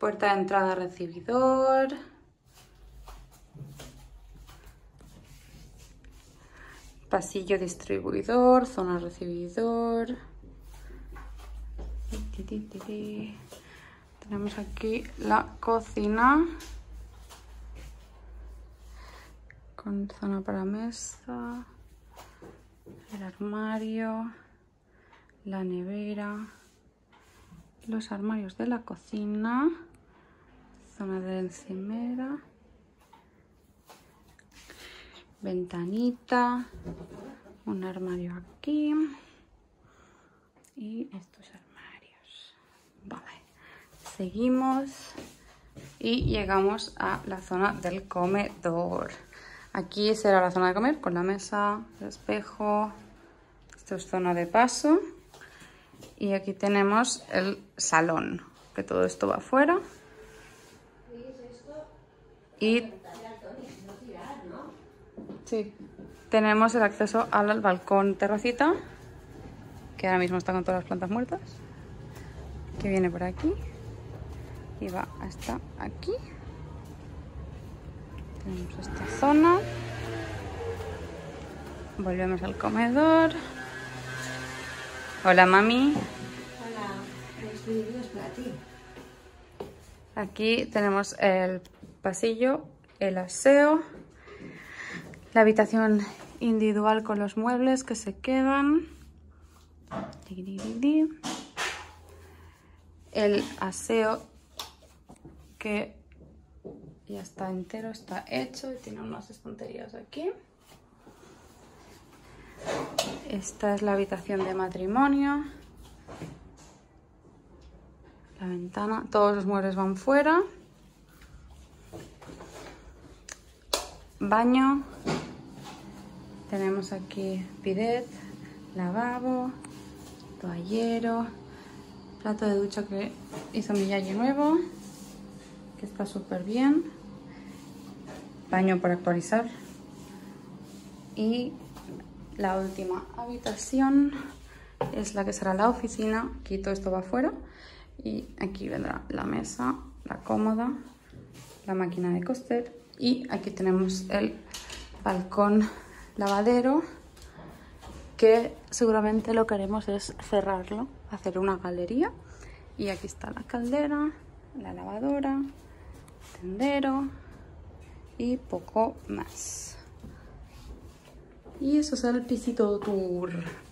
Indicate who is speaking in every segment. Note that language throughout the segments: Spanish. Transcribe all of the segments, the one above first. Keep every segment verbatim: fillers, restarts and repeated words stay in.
Speaker 1: Puerta de entrada recibidor. Pasillo distribuidor, zona recibidor. Tenemos aquí la cocina con zona para mesa, el armario, la nevera, los armarios de la cocina, zona de encimera, ventanita, un armario aquí y estos armarios. Vale, seguimos y llegamos a la zona del comedor. Aquí será la zona de comer con la mesa, el espejo. Esto es zona de paso. Y aquí tenemos el salón, que todo esto va afuera. Y sí, tenemos el acceso al balcón terracita, que ahora mismo está con todas las plantas muertas, que viene por aquí y va hasta aquí. Tenemos esta zona. Volvemos al comedor. Hola, mami.
Speaker 2: Hola, estoy videos para ti.
Speaker 1: Aquí tenemos el pasillo, el aseo, la habitación individual con los muebles que se quedan, el aseo que ya está entero, está hecho y tiene unas estanterías aquí. Esta es la habitación de matrimonio, la ventana, todos los muebles van fuera, baño, tenemos aquí bidet, lavabo, toallero, plato de ducha que hizo mi yayi nuevo, que está súper bien, baño por actualizar y la última habitación es la que será la oficina. Aquí todo esto va afuera y aquí vendrá la mesa, la cómoda, la máquina de coser y aquí tenemos el balcón lavadero, que seguramente lo que haremos es cerrarlo, hacer una galería. Y aquí está la caldera, la lavadora, tendero y poco más. Y eso es el pisito tour.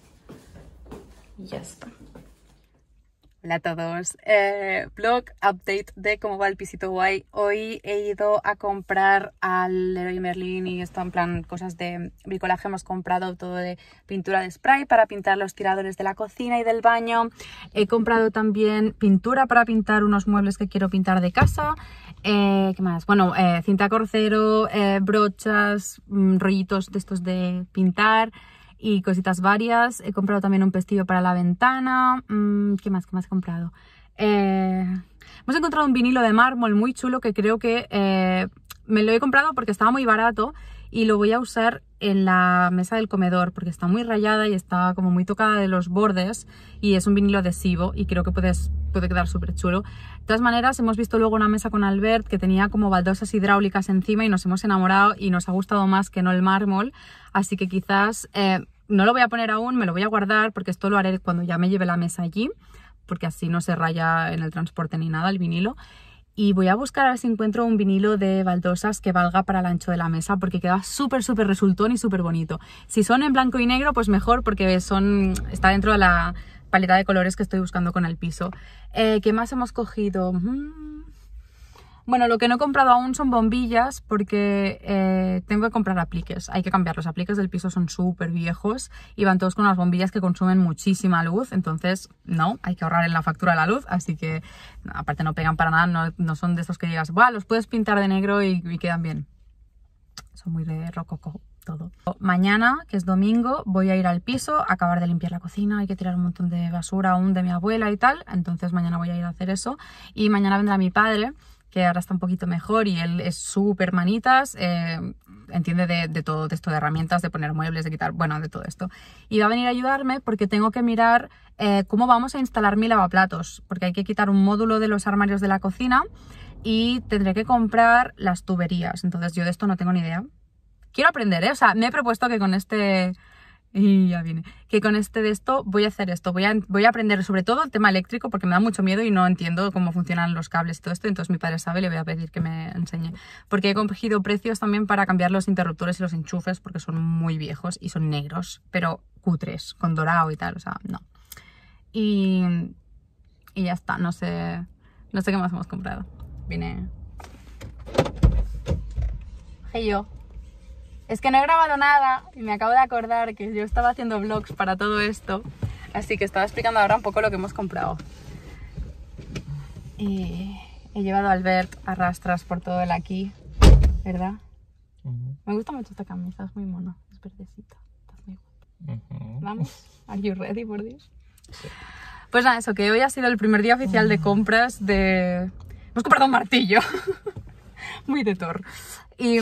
Speaker 1: Y ya está. Hola a todos. Eh, vlog update de cómo va el pisito guay. Hoy he ido a comprar al Leroy Merlin y esto en plan cosas de bricolaje. Hemos comprado todo de pintura de spray para pintar los tiradores de la cocina y del baño. He comprado también pintura para pintar unos muebles que quiero pintar de casa. Eh, ¿Qué más? Bueno, eh, cinta corcero, eh, brochas, mmm, rollitos de estos de pintar y cositas varias. He comprado también un pestillo para la ventana. Mm, ¿Qué más? ¿Qué más he comprado? Eh, hemos encontrado un vinilo de mármol muy chulo que creo que eh, me lo he comprado porque estaba muy barato y lo voy a usar en la mesa del comedor porque está muy rayada y está como muy tocada de los bordes y es un vinilo adhesivo y creo que puedes, puede quedar súper chulo. De todas maneras, hemos visto luego una mesa con Albert que tenía como baldosas hidráulicas encima y nos hemos enamorado y nos ha gustado más que no el mármol, así que quizás eh, no lo voy a poner aún, me lo voy a guardar porque esto lo haré cuando ya me lleve la mesa allí, porque así no se raya en el transporte ni nada el vinilo. Y voy a buscar a ver si encuentro un vinilo de baldosas que valga para el ancho de la mesa porque queda súper súper resultón y súper bonito. Si son en blanco y negro pues mejor porque son, está dentro de la paleta de colores que estoy buscando con el piso. Eh, ¿Qué más hemos cogido? Mm. Bueno, lo que no he comprado aún son bombillas porque eh, tengo que comprar apliques. Hay que cambiar, los apliques del piso son súper viejos y van todos con unas bombillas que consumen muchísima luz. Entonces, no, hay que ahorrar en la factura de la luz. Así que, aparte no pegan para nada, no, no son de estos que digas, ¡buah! Los puedes pintar de negro y, y quedan bien. Son muy de rococó todo. Mañana, que es domingo, voy a ir al piso a acabar de limpiar la cocina. Hay que tirar un montón de basura aún de mi abuela y tal. Entonces mañana voy a ir a hacer eso. Y mañana vendrá mi padre, que ahora está un poquito mejor y él es súper manitas, eh, entiende de, de todo, de esto, de herramientas, de poner muebles, de quitar, bueno, de todo esto. Y va a venir a ayudarme porque tengo que mirar eh, cómo vamos a instalar mi lavaplatos, porque hay que quitar un módulo de los armarios de la cocina y tendré que comprar las tuberías. Entonces yo de esto no tengo ni idea. Quiero aprender, ¿eh? O sea, me he propuesto que con este... Y ya viene. Que con este de esto voy a hacer esto. Voy a, voy a aprender sobre todo el tema eléctrico porque me da mucho miedo y no entiendo cómo funcionan los cables y todo esto. Entonces mi padre sabe y le voy a pedir que me enseñe. Porque he cogido precios también para cambiar los interruptores y los enchufes porque son muy viejos y son negros, pero cutres, con dorado y tal. O sea, no. Y, y ya está. No sé, no sé qué más hemos comprado. Viene... Hey yo. Es que no he grabado nada y me acabo de acordar que yo estaba haciendo vlogs para todo esto, así que estaba explicando ahora un poco lo que hemos comprado. Y he llevado a Albert a rastras por todo el aquí, ¿verdad? Uh-huh. Me gusta mucho esta camisa, es muy mona, es verdecita, estás muy guapa. Uh-huh. Vamos, ¿are you ready for this? Sí. Pues nada, eso, que hoy ha sido el primer día oficial de compras de... Hemos comprado un martillo, muy de Thor. Y,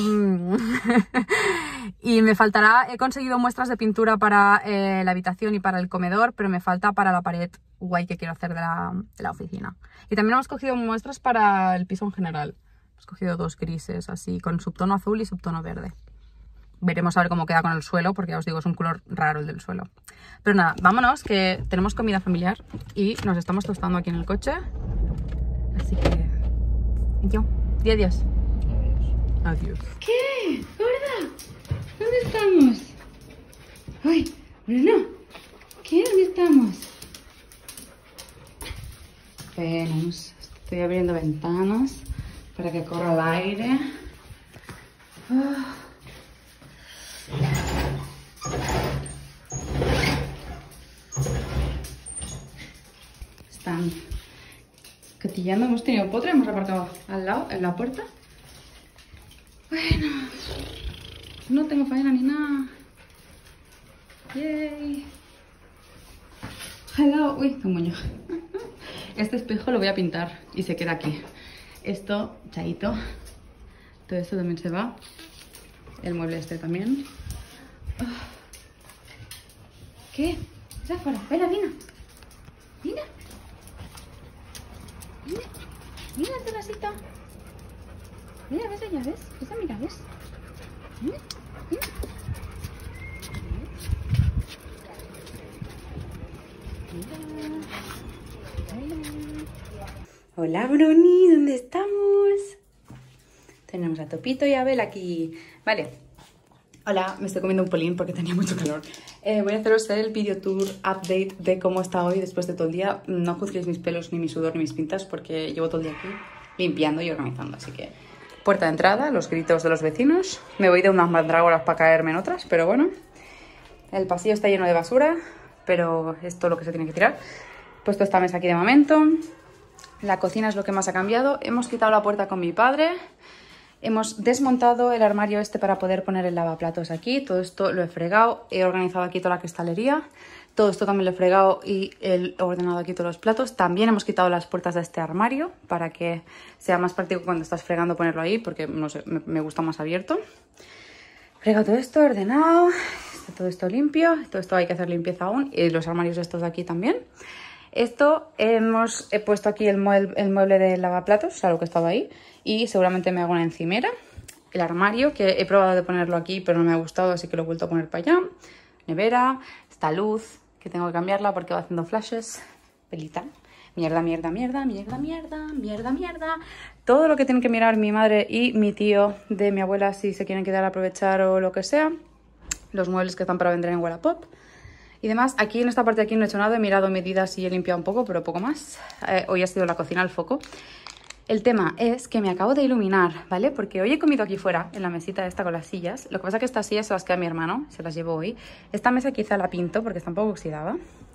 Speaker 1: y me faltará, he conseguido muestras de pintura para eh, la habitación y para el comedor, pero me falta para la pared guay que quiero hacer de la, de la oficina. Y también hemos cogido muestras para el piso en general. Hemos cogido dos grises así, con subtono azul y subtono verde. Veremos a ver cómo queda con el suelo, porque ya os digo, es un color raro el del suelo. Pero nada, vámonos, que tenemos comida familiar y nos estamos tostando aquí en el coche. Así que... yo, di adiós. Adiós.
Speaker 2: ¿Qué? ¿Gorda? ¿Dónde estamos? Ay, Bruno. ¿Qué? ¿Dónde estamos? Venus. Estoy abriendo ventanas para que corra el aire. Oh. Están cotillando. Hemos tenido potra, hemos aparcado al lado, en la puerta. Bueno, no tengo faena ni nada. Yay. Hello. Uy, qué moño. Este espejo lo voy a pintar y se queda aquí. Esto, chaito. Todo esto también se va. El mueble este también. ¿Qué? ¿Estás afuera? Ven, Vina. Vina. Vina. Vina, tu casita. Mira, ves allá, ¿ves? Esa, mira, ¿ves? Mira, mira. Hola, Bruni, ¿dónde estamos? Tenemos a Topito y a Abel aquí. Vale. Hola, me estoy comiendo un polín porque tenía mucho calor. Eh, voy a haceros el video tour update de cómo está hoy después de todo el día. No juzguéis mis pelos, ni mi sudor, ni mis pintas porque llevo todo el día aquí limpiando y organizando, así que... Puerta de entrada, los gritos de los vecinos. Me voy de unas mandrágoras para caerme en otras, pero bueno. El pasillo está lleno de basura, pero es todo lo que se tiene que tirar. He puesto esta mesa aquí de momento. La cocina es lo que más ha cambiado. Hemos quitado la puerta con mi padre. Hemos desmontado el armario este para poder poner el lavaplatos aquí. Todo esto lo he fregado. He organizado aquí toda la cristalería. Todo esto también lo he fregado y he ordenado aquí todos los platos. También hemos quitado las puertas de este armario para que sea más práctico cuando estás fregando ponerlo ahí, porque no sé, me, me gusta más abierto. Fregado todo esto, ordenado, está todo esto limpio. Todo esto hay que hacer limpieza aún. Y los armarios estos de aquí también. Esto hemos he puesto aquí el mueble, el mueble de lavaplatos, o sea, lo que estaba ahí. Y seguramente me hago una encimera. El armario, que he probado de ponerlo aquí, pero no me ha gustado, así que lo he vuelto a poner para allá. Nevera, esta luz, que tengo que cambiarla porque va haciendo flashes. Pelita. Mierda, mierda, mierda, mierda, mierda, mierda, mierda. Todo lo que tienen que mirar mi madre y mi tío de mi abuela si se quieren quedar a aprovechar o lo que sea. Los muebles que están para vender en Wallapop. Y demás, aquí en esta parte de aquí no he hecho nada. He mirado medidas y he limpiado un poco, pero poco más. Eh, hoy ha sido la cocina el foco. El tema es que me acabo de iluminar, ¿vale? Porque hoy he comido aquí fuera, en la mesita esta con las sillas. Lo que pasa es que estas sillas se las queda mi hermano, se las llevo hoy. Esta mesa quizá la pinto porque está un poco oxidada.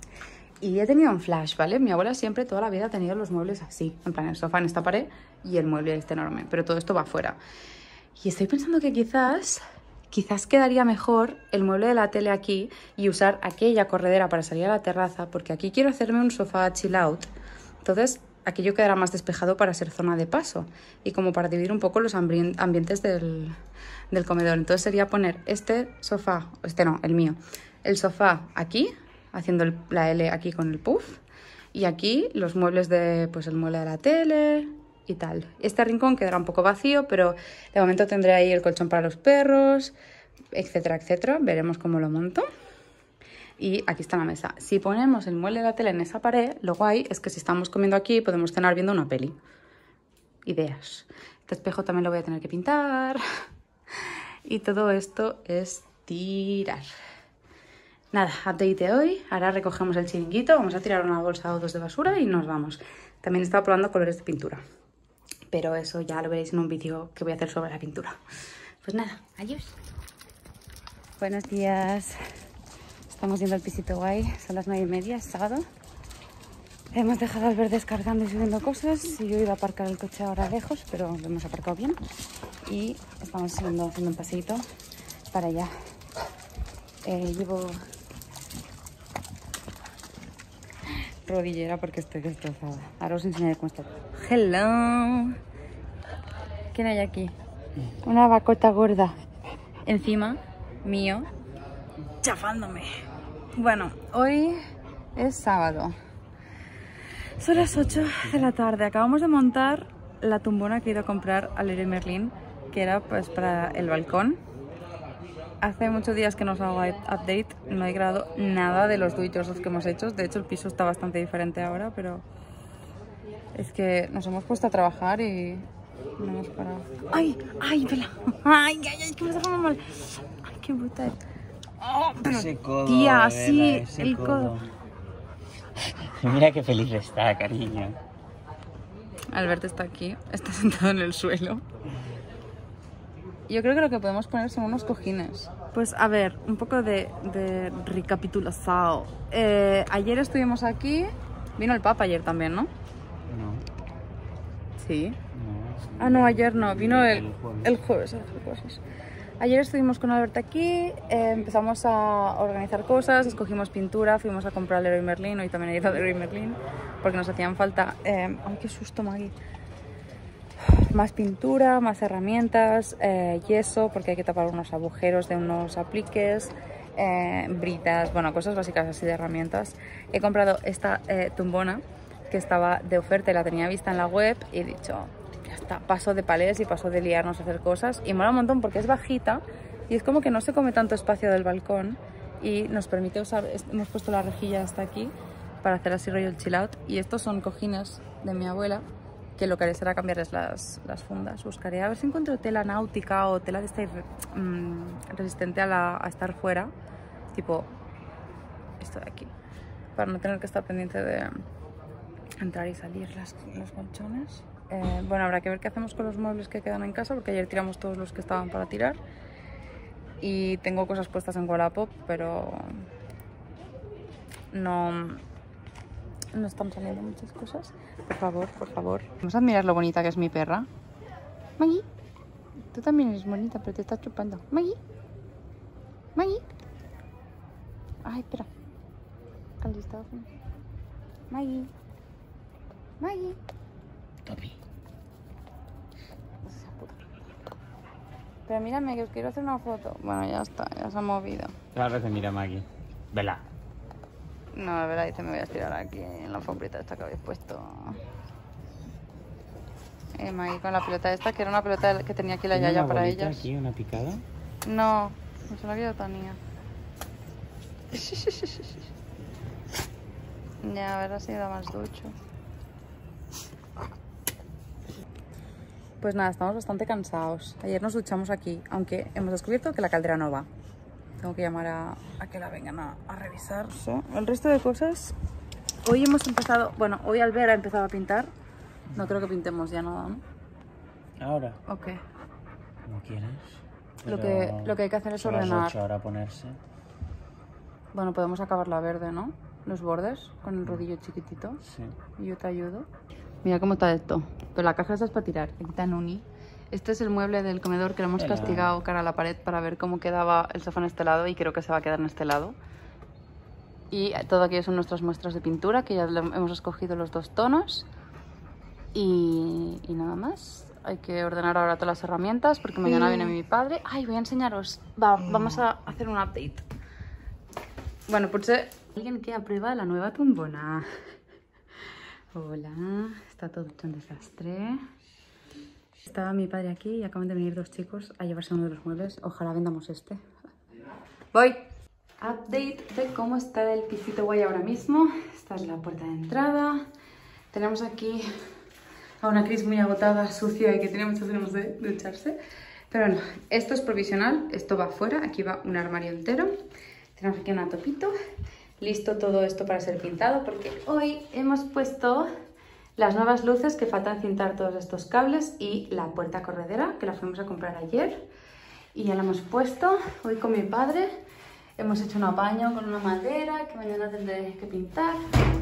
Speaker 2: Y he tenido un flash, ¿vale? Mi abuela siempre, toda la vida, ha tenido los muebles así. En plan, el sofá en esta pared y el mueble este enorme. Pero todo esto va afuera. Y estoy pensando que quizás... Quizás quedaría mejor el mueble de la tele aquí y usar aquella corredera para salir a la terraza, porque aquí quiero hacerme un sofá chill out. Entonces, aquello quedará más despejado para ser zona de paso y como para dividir un poco los ambien- ambientes del, del comedor. Entonces sería poner este sofá, este no, el mío, el sofá aquí, haciendo el- la L aquí con el puff, y aquí los muebles de, pues el mueble de la tele y tal. Este rincón quedará un poco vacío, pero de momento tendré ahí el colchón para los perros, etcétera, etcétera. Veremos cómo lo monto. Y aquí está la mesa. Si ponemos el mueble de la tele en esa pared, lo guay es que si estamos comiendo aquí podemos cenar viendo una peli. Ideas. Este espejo también lo voy a tener que pintar. Y todo esto es tirar. Nada, update de hoy. Ahora recogemos el chiringuito, vamos a tirar una bolsa o dos de basura y nos vamos. También he estado probando colores de pintura. Pero eso ya lo veréis en un vídeo que voy a hacer sobre la pintura. Pues nada, adiós. Buenos días. Estamos yendo al pisito guay. Son las nueve y media, es sábado. Hemos dejado al ver descargando y subiendo cosas. Y yo he ido a aparcar el coche ahora lejos, pero lo hemos aparcado bien. Y estamos haciendo, haciendo un paseíto para allá. Eh, llevo rodillera porque estoy destrozada. Ahora os enseñaré cómo está. Hello. ¿Quién hay aquí? Una vacota gorda. Encima mío, chafándome. Bueno, hoy es sábado. Son las ocho de la tarde. Acabamos de montar la tumbona que he ido a comprar al Leroy Merlin, que era pues para el balcón. Hace muchos días que no os hago update, no he grabado nada de los do it yourself que hemos hecho. De hecho, el piso está bastante diferente ahora, pero es que nos hemos puesto a trabajar y no hemos parado. ¡Ay! ¡Ay, vela! ¡Ay, ay, ay! ¡Que me está mal! ¡Ay, qué brutal! Oh, pero,
Speaker 3: ese codo,
Speaker 2: tía,
Speaker 3: Bela,
Speaker 2: sí,
Speaker 3: ese
Speaker 2: el
Speaker 3: codo.
Speaker 2: codo.
Speaker 3: Mira qué feliz está, cariño.
Speaker 2: Albert está aquí, está sentado en el suelo. Yo creo que lo que podemos poner son unos cojines. Pues a ver, un poco de, de recapitulación. Eh, ayer estuvimos aquí. Vino el Papa ayer también, ¿no?
Speaker 3: No,
Speaker 2: Sí.
Speaker 3: no.
Speaker 2: Ah, no, ayer no. Vino el,
Speaker 3: El jueves.
Speaker 2: el jueves a hacer cosas. Ayer estuvimos con Albert aquí, eh, empezamos a organizar cosas, escogimos pintura, fuimos a comprar al Leroy Merlin, hoy también he ido al Leroy Merlin, porque nos hacían falta... Eh, ¡Ay, qué susto, Maggie! Más pintura, más herramientas, eh, yeso, porque hay que tapar unos agujeros de unos apliques, eh, britas, bueno, cosas básicas así de herramientas. He comprado esta eh, tumbona que estaba de oferta y la tenía vista en la web y he dicho, ya está, paso de palés y paso de liarnos a hacer cosas. Y mola un montón porque es bajita y es como que no se come tanto espacio del balcón y nos permite usar, hemos puesto la rejilla hasta aquí para hacer así rollo el chill out. Y estos son cojines de mi abuela, que lo que haré será cambiarles las, las fundas. Buscaré a ver si encuentro tela náutica o tela de esta mmm, resistente a, la, a estar fuera, tipo esto de aquí, para no tener que estar pendiente de entrar y salir las, los colchones. Eh, bueno, habrá que ver qué hacemos con los muebles que quedan en casa, porque ayer tiramos todos los que estaban para tirar. Y tengo cosas puestas en Wallapop, pero no... no están saliendo muchas cosas. Por favor, por favor. Vamos a admirar lo bonita que es mi perra. Maggie, tú también eres bonita, pero te estás chupando. Maggie, Maggie. Ay, espera. Al listado. Maggie, Maggie.
Speaker 3: Topi.
Speaker 2: Pero mírame, que os quiero hacer una foto. Bueno, ya está, ya se ha movido.
Speaker 3: A veces mira Maggie. Vela.
Speaker 2: No, la verdad, dice, me voy a estirar aquí en la alfombrita esta que habéis puesto. Eh, Maggie con la pelota esta, que era una pelota que tenía aquí la
Speaker 3: ¿Tiene
Speaker 2: yaya
Speaker 3: una
Speaker 2: para
Speaker 3: bolita
Speaker 2: ellas.
Speaker 3: aquí, una picada?
Speaker 2: No, no se la había Tania. Ya, a ver, ha sido más ducho. Pues nada, estamos bastante cansados. Ayer nos duchamos aquí, aunque hemos descubierto que la caldera no va. Tengo que llamar a, a que la vengan a, a revisar. El resto de cosas... Hoy hemos empezado... Bueno, hoy Albert ha empezado a pintar. No creo que pintemos ya nada, ¿no?
Speaker 3: Ahora.
Speaker 2: Ok.
Speaker 3: Como quieras.
Speaker 2: Lo
Speaker 3: Pero
Speaker 2: que, lo que hay que hacer es
Speaker 3: son las
Speaker 2: ordenar.
Speaker 3: ocho ahora ponerse.
Speaker 2: Bueno, podemos acabarla verde, ¿no? Los bordes, con el rodillo chiquitito.
Speaker 3: Sí.
Speaker 2: Y yo te ayudo. Mira cómo está esto. Pero la caja esta es para tirar. Aquí está Nuni. Este es el mueble del comedor que lo hemos
Speaker 3: Hola.
Speaker 2: castigado cara a la pared para ver cómo quedaba el sofá en este lado, y creo que se va a quedar en este lado. Y todo aquí son nuestras muestras de pintura, que ya le hemos escogido los dos tonos. Y, y nada más. Hay que ordenar ahora todas las herramientas porque mañana viene mi padre. Ay, voy a enseñaros. Va, vamos a hacer un update. Bueno, potser alguien que aprueba la nueva tumbona. Hola, está todo hecho un desastre. Estaba mi padre aquí y acaban de venir dos chicos a llevarse uno de los muebles. Ojalá vendamos este. Voy. Update de cómo está el pisito guay ahora mismo. Esta es la puerta de entrada. Tenemos aquí a una Cris muy agotada, sucia y que tiene muchas ganas de ducharse. Pero bueno, esto es provisional, esto va afuera, aquí va un armario entero. Tenemos aquí una topito, listo todo esto para ser pintado porque hoy hemos puesto las nuevas luces que faltan cintar todos estos cables y la puerta corredera que la fuimos a comprar ayer y ya la hemos puesto hoy con mi padre. Hemos hecho un apaño con una madera que mañana tendré que pintar.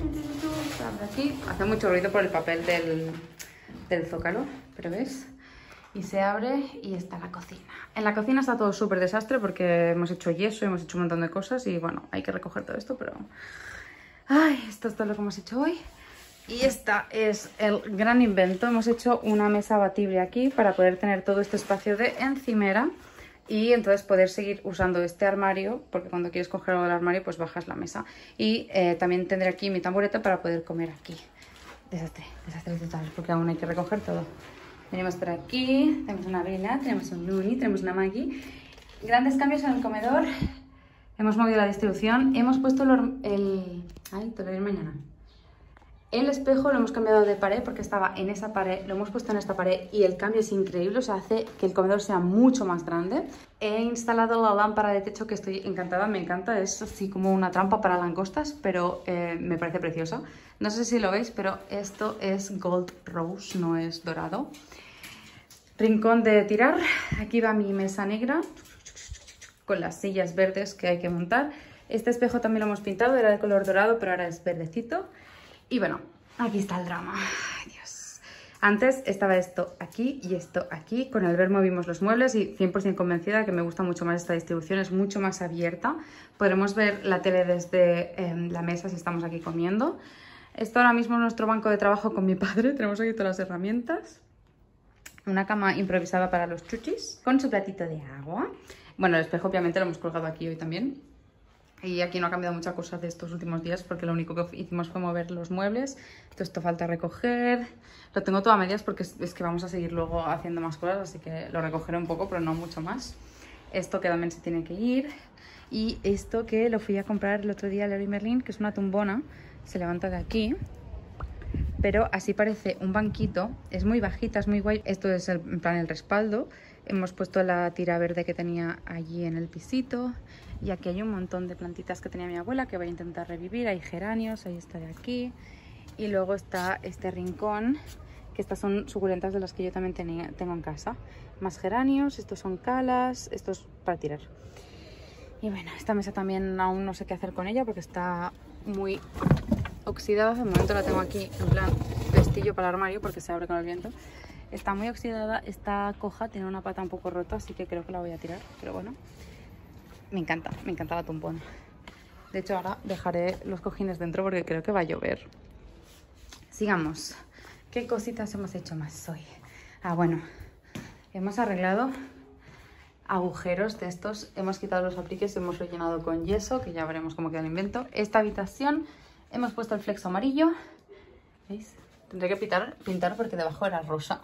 Speaker 2: Aquí hace mucho ruido por el papel del, del zócalo, pero ves, y se abre y está la cocina. En la cocina está todo súper desastre porque hemos hecho yeso, hemos hecho un montón de cosas y bueno, hay que recoger todo esto, pero ay, esto es todo lo que hemos hecho hoy. Y esta es el gran invento. Hemos hecho una mesa abatible aquí para poder tener todo este espacio de encimera y entonces poder seguir usando este armario, porque cuando quieres coger algo del armario pues bajas la mesa. Y eh, también tendré aquí mi tamboreta para poder comer aquí. Desastre, desastre total, porque aún hay que recoger todo. Venimos por aquí, tenemos una vela, tenemos un Nuni, tenemos una Maggi. Grandes cambios en el comedor. Hemos movido la distribución, hemos puesto el... el... Ay, te lo voy a ir mañana. El espejo lo hemos cambiado de pared porque estaba en esa pared, lo hemos puesto en esta pared y el cambio es increíble, o sea, hace que el comedor sea mucho más grande. He instalado la lámpara de techo que estoy encantada, me encanta, es así como una trampa para langostas, pero eh, me parece preciosa. No sé si lo veis, pero esto es Gold Rose, no es dorado. Rincón de tirar, aquí va mi mesa negra con las sillas verdes que hay que montar. Este espejo también lo hemos pintado, era de color dorado, pero ahora es verdecito. Y bueno, aquí está el drama. Ay, Dios. Antes estaba esto aquí y esto aquí. Con el ver movimos los muebles y cien por cien convencida que me gusta mucho más esta distribución. Es mucho más abierta. Podremos ver la tele desde eh, la mesa si estamos aquí comiendo. Esto ahora mismo es nuestro banco de trabajo con mi padre. Tenemos aquí todas las herramientas. Una cama improvisada para los chuchis con su platito de agua. Bueno, el espejo obviamente lo hemos colgado aquí hoy también. Y aquí no ha cambiado muchas cosas de estos últimos días porque lo único que hicimos fue mover los muebles. Todo esto falta recoger. Lo tengo todo a medias porque es que vamos a seguir luego haciendo más cosas, así que lo recogeré un poco, pero no mucho más. Esto que también se tiene que ir. Y esto que lo fui a comprar el otro día a Leroy Merlin, que es una tumbona. Se levanta de aquí, pero así parece un banquito. Es muy bajita, es muy guay. Esto es el, en plan el respaldo. Hemos puesto la tira verde que tenía allí en el pisito. Y aquí hay un montón de plantitas que tenía mi abuela que voy a intentar revivir. Hay geranios, ahí está de aquí. Y luego está este rincón, que estas son suculentas de las que yo también tenía, tengo en casa. Más geranios, estos son calas, estos para tirar. Y bueno, esta mesa también aún no sé qué hacer con ella porque está muy oxidada. De momento la tengo aquí en plan pestillo para el armario porque se abre con el viento. Está muy oxidada, está coja, tiene una pata un poco rota, así que creo que la voy a tirar. Pero bueno, me encanta, me encanta la tumbona. De hecho, ahora dejaré los cojines dentro porque creo que va a llover. Sigamos. ¿Qué cositas hemos hecho más hoy? Ah, bueno, hemos arreglado agujeros de estos. Hemos quitado los apliques y hemos rellenado con yeso, que ya veremos cómo queda el invento. Esta habitación hemos puesto el flexo amarillo. ¿Veis? Tendré que pintar, pintar porque debajo era rosa.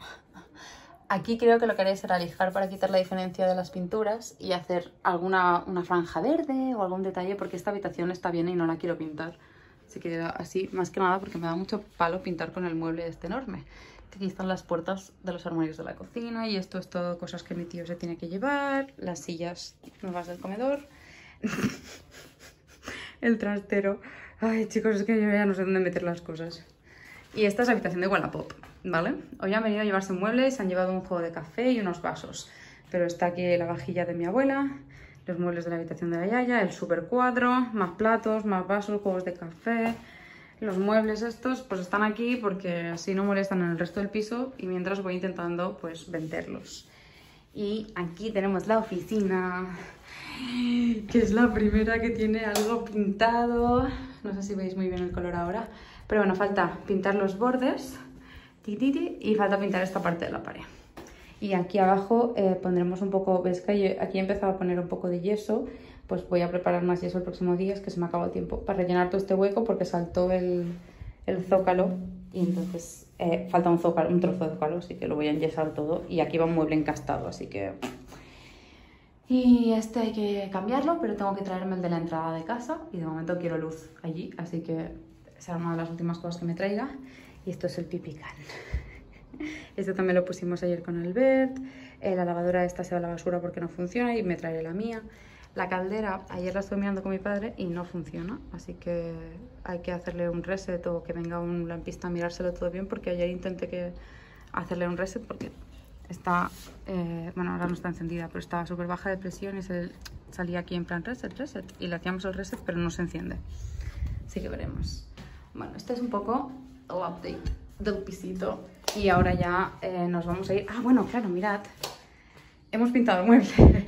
Speaker 2: Aquí creo que lo que haré será lijar para quitar la diferencia de las pinturas y hacer alguna una franja verde o algún detalle porque esta habitación está bien y no la quiero pintar. Se queda así, más que nada porque me da mucho palo pintar con el mueble este enorme. Aquí están las puertas de los armarios de la cocina y esto es todo cosas que mi tío se tiene que llevar. Las sillas nuevas del comedor. El trastero. Ay, chicos, es que yo ya no sé dónde meter las cosas. Y esta es la habitación de Wallapop, ¿vale? Hoy han venido a llevarse muebles, se han llevado un juego de café y unos vasos. Pero está aquí la vajilla de mi abuela, los muebles de la habitación de la yaya, el super cuadro, más platos, más vasos, juegos de café. Los muebles estos pues están aquí porque así no molestan en el resto del piso y mientras voy intentando pues venderlos. Y aquí tenemos la oficina, que es la primera que tiene algo pintado. No sé si veis muy bien el color ahora. Pero bueno, falta pintar los bordes. tititi, y falta pintar esta parte de la pared. Y aquí abajo eh, pondremos un poco, ves que aquí he empezado a poner un poco de yeso, pues voy a preparar más yeso el próximo día, es que se me acaba el tiempo, para rellenar todo este hueco porque saltó el, el zócalo y entonces eh, falta un, zócalo, un trozo de zócalo, así que lo voy a enyesar todo y aquí va un mueble encastado, así que... Y este hay que cambiarlo, pero tengo que traerme el de la entrada de casa y de momento quiero luz allí, así que será una de las últimas cosas que me traiga. Y esto es el pipicán. Esto también lo pusimos ayer con Albert. Eh, la lavadora esta se va a la basura porque no funciona y me traeré la mía. La caldera, ayer la estuve mirando con mi padre y no funciona, así que hay que hacerle un reset o que venga un lampista a mirárselo todo bien, porque ayer intenté que hacerle un reset porque está, eh, bueno, ahora no está encendida, pero estaba súper baja de presión y se salía aquí en plan reset, reset, y le hacíamos el reset pero no se enciende. Así que veremos. Bueno, este es un poco el update del pisito. Y ahora ya eh, nos vamos a ir... Ah, bueno, claro, mirad. Hemos pintado el mueble.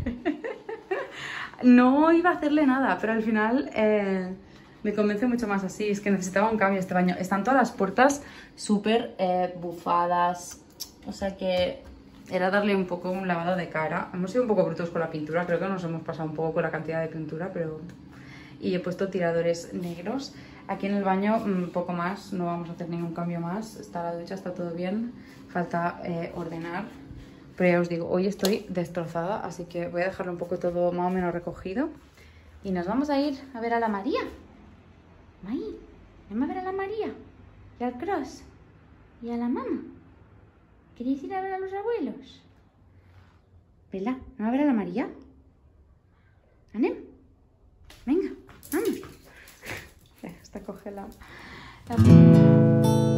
Speaker 2: No iba a hacerle nada, pero al final eh, me convence mucho más así. Es que necesitaba un cambio este baño. Están todas las puertas súper eh, bufadas. O sea que era darle un poco un lavado de cara. Hemos sido un poco brutos con la pintura. Creo que nos hemos pasado un poco con la cantidad de pintura, pero... Y he puesto tiradores negros. Aquí en el baño un poco más, no vamos a hacer ningún cambio más. Está la ducha, está todo bien. Falta eh, ordenar. Pero ya os digo, hoy estoy destrozada, así que voy a dejarlo un poco todo más o menos recogido. Y nos vamos a ir a ver a la María. May, vamos a ver a la María. Y al Cross. Y a la mamá. ¿Queréis ir a ver a los abuelos? Vela, ¿vamos a ver a la María? ¿Anem? Venga, vamos. Esta coge la... la...